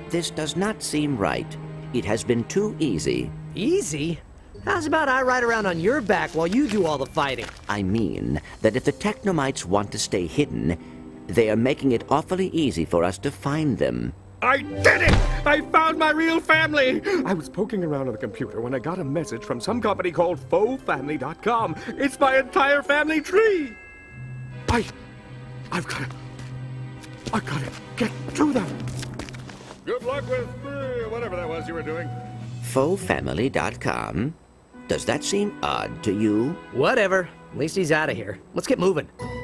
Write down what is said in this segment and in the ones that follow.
This does not seem right. It has been too easy. Easy? How's about I ride around on your back while you do all the fighting? I mean that if the Technomites want to stay hidden, they are making it awfully easy for us to find them. I did it! I found my real family! I was poking around on the computer when I got a message from some company called FauxFamily.com. It's my entire family tree! I've gotta get to them! Good luck with whatever that was you were doing. FauxFamily.com? Does that seem odd to you? Whatever. At least he's out of here. Let's get moving.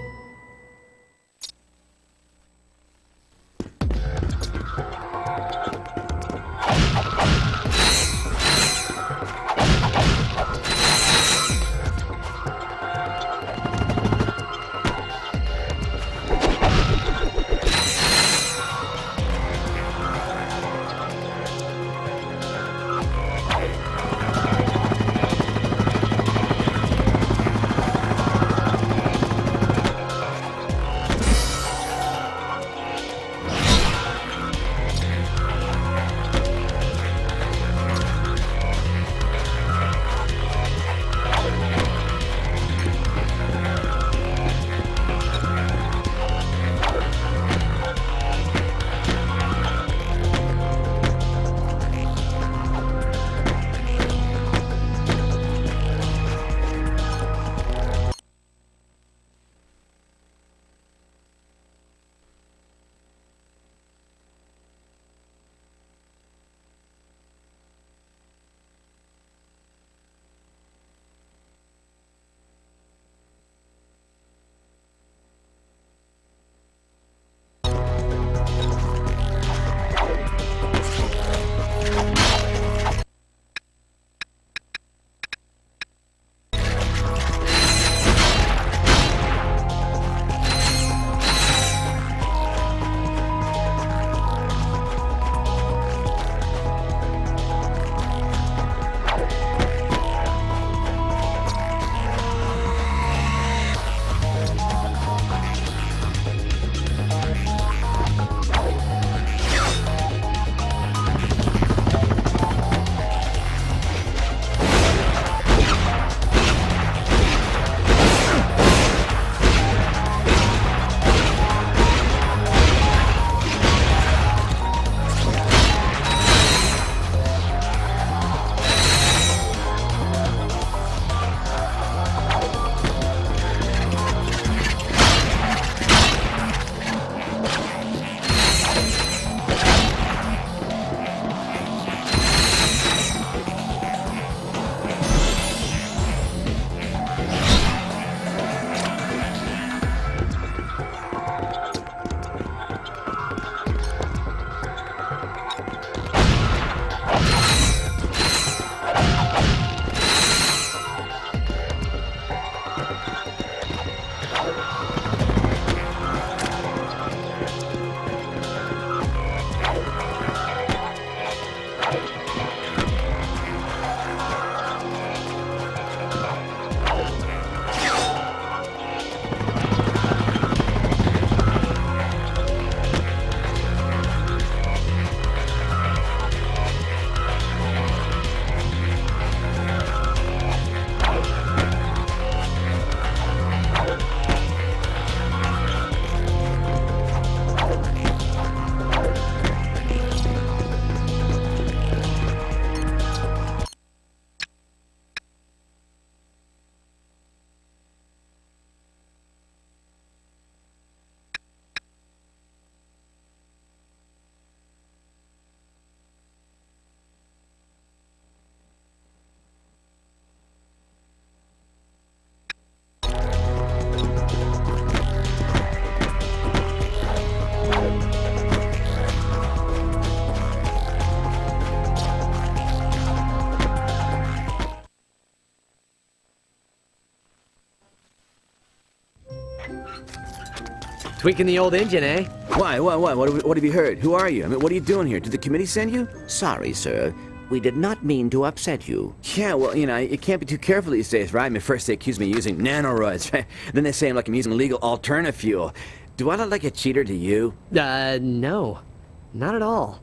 Tweaking the old engine, eh? Why? What have you heard? Who are you? I mean, what are you doing here? Did the committee send you? Sorry, sir. We did not mean to upset you. Yeah, well, you know, you can't be too careful these days, right? I mean, first they accuse me of using nanoroids, right? Then they say I'm like I'm using illegal alternative fuel. Do I look like a cheater to you? No. Not at all.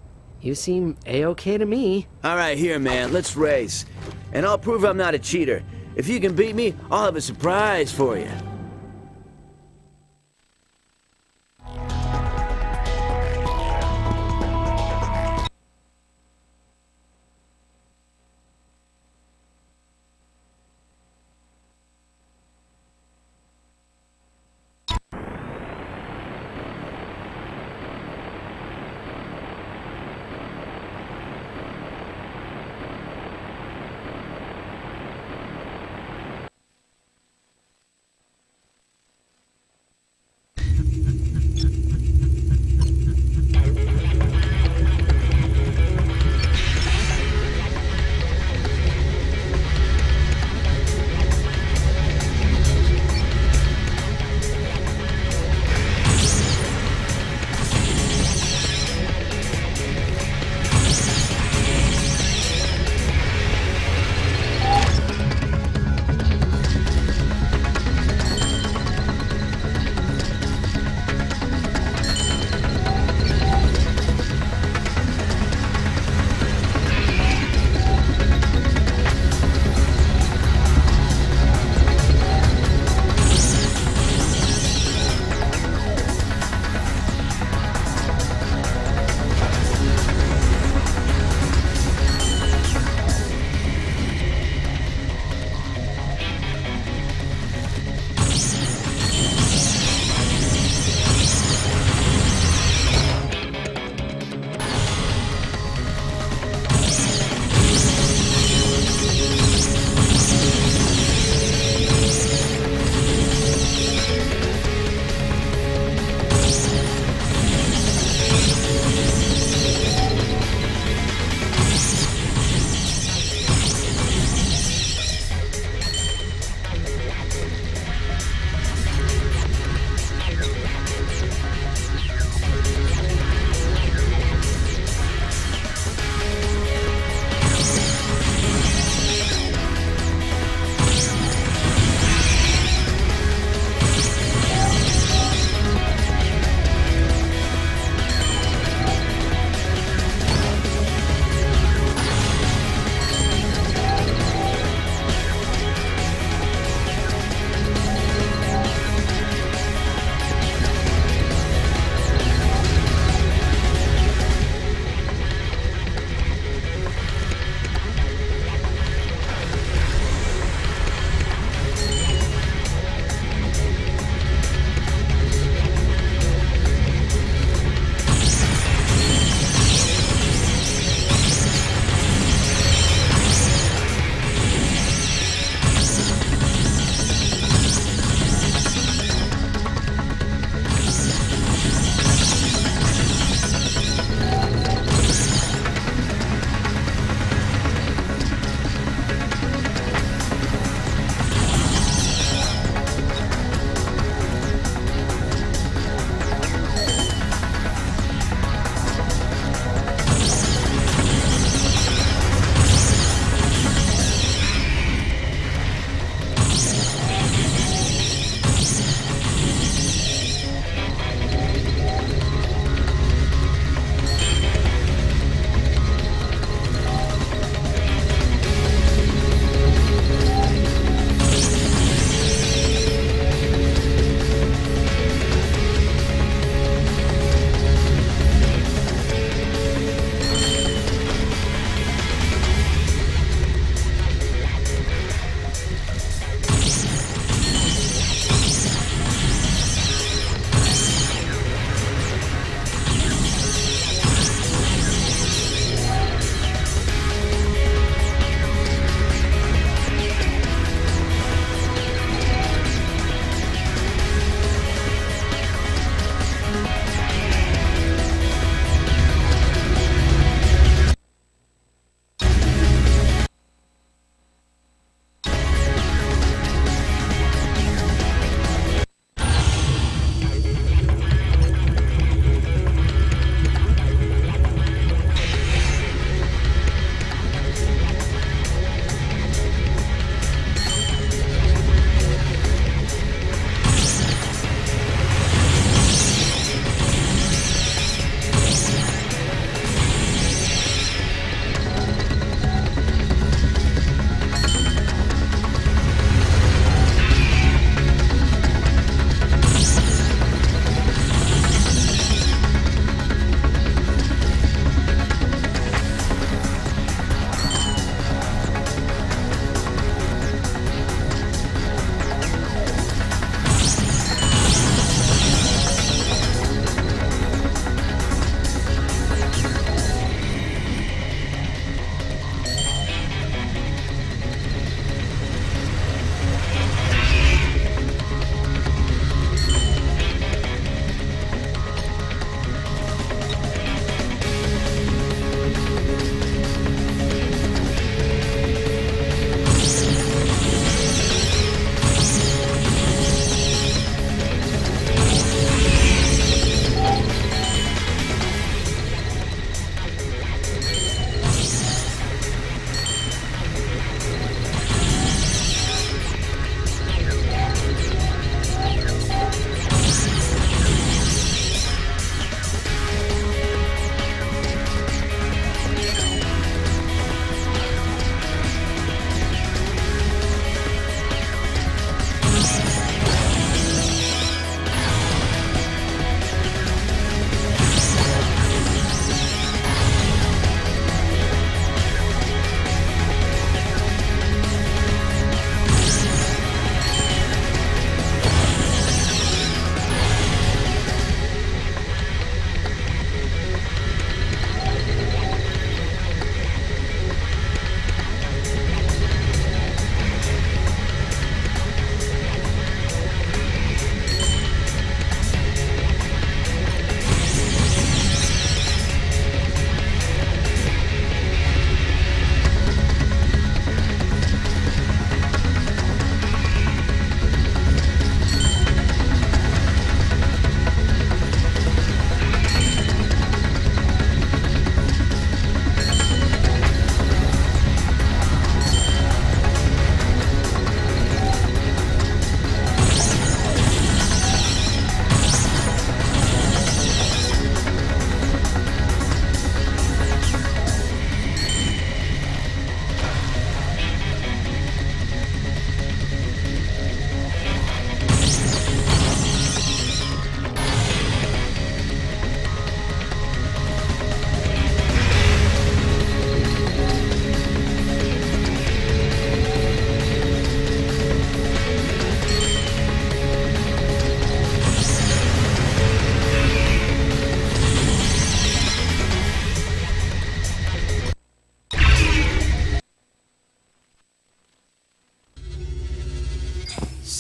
You seem A-okay to me. All right, here, man, let's race. And I'll prove I'm not a cheater. If you can beat me, I'll have a surprise for you.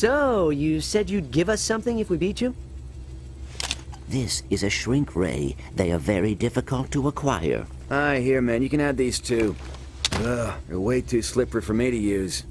So, you said you'd give us something if we beat you? This is a shrink ray. They are very difficult to acquire. Aye, here, man. You can have these too. Ugh, they're way too slippery for me to use.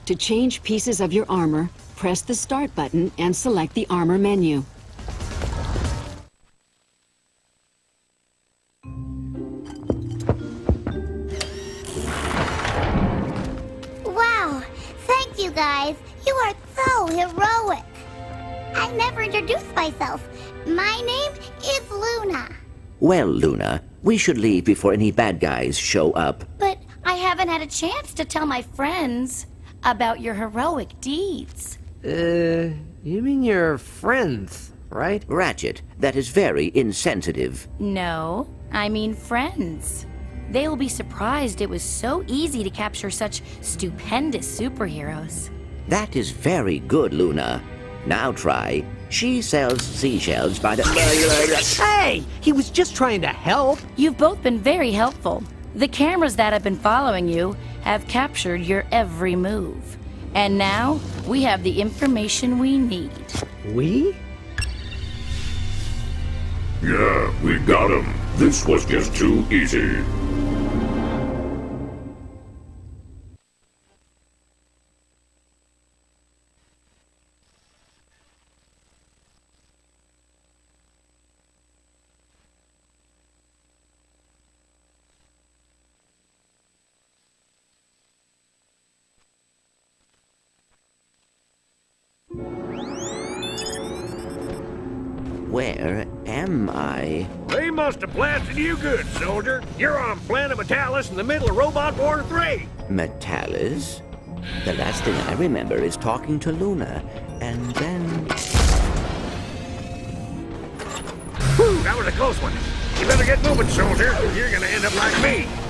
To change pieces of your armor, press the Start button and select the armor menu. Wow, thank you guys. You are so heroic. I never introduced myself. My name is Luna. Well, Luna, we should leave before any bad guys show up. But I haven't had a chance to tell my friends about your heroic deeds. You mean your friends, right? Ratchet, that is very insensitive. No, I mean friends. They will be surprised it was so easy to capture such stupendous superheroes. That is very good, Luna. Now try. She sells seashells by the... Hey! He was just trying to help. You've both been very helpful. The cameras that have been following you have captured your every move. And now, we have the information we need. We? Yeah, we got him. This was just too easy. Where am I? They must have blasted you good, soldier. You're on planet Metalis in the middle of Robot War 3. Metalis? The last thing I remember is talking to Luna, and then... Whew, that was a close one. You better get moving, soldier. You're gonna end up like me.